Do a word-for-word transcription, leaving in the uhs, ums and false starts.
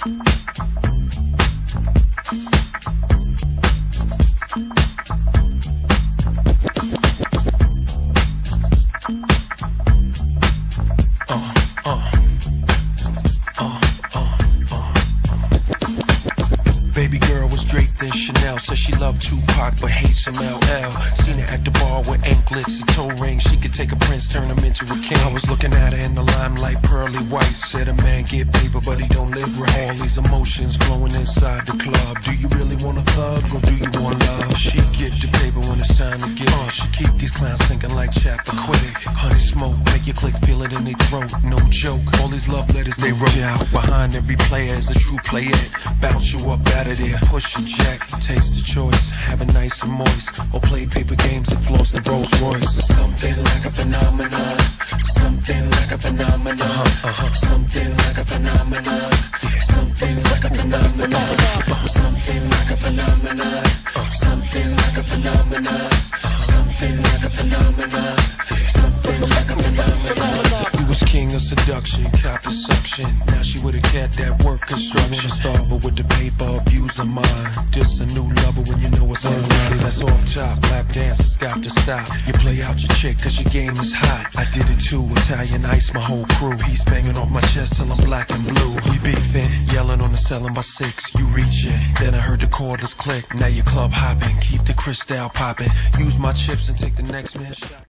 Baby girl was draped in Chanel. Said she loved Tupac but hates M L L. Seen her at the bar with anklets and toe rings. She could take a prince, turn him into a king. I was looking at her in the limelight, pearly white. Said a man get paper but he don't live right. All these emotions flowing inside the club. Do you really want a thug or do you want love? She get the paper when it's time to get on. She keep these clowns thinking like Chappaquiddick. Honey smoke, make your click feel it in their throat. No joke, all these love letters they wrote out. Behind every player is a true playette. Bounce you up out of there, push your jack, taste the choice, have it nice and moist, or play paper games and floss the Rolls Royce. Something like a phenomenon, something like a phenomenon, uh-huh, uh-huh. Something like a phenomenon, yeah. Something like a phenomenon, something like a phenomenon, something like a phenomenon, something like a phenomenon, something like a phenomenon. You was king of seduction, copy suction. Now she with a cat that work construction. Starve her with the paper, abuse her mind. This a new lover when you know it's unready. That's off top, lap dancers got to stop. You play out your chick cause your game is hot. I did it too, Italian ice, my whole crew. He's banging off my chest till I'm black and blue. We beefing, yelling on the ceiling by six. You reaching, then I heard the cordless click. Now you club hopping, keep the crystal popping. Use my chips and take the next man shot.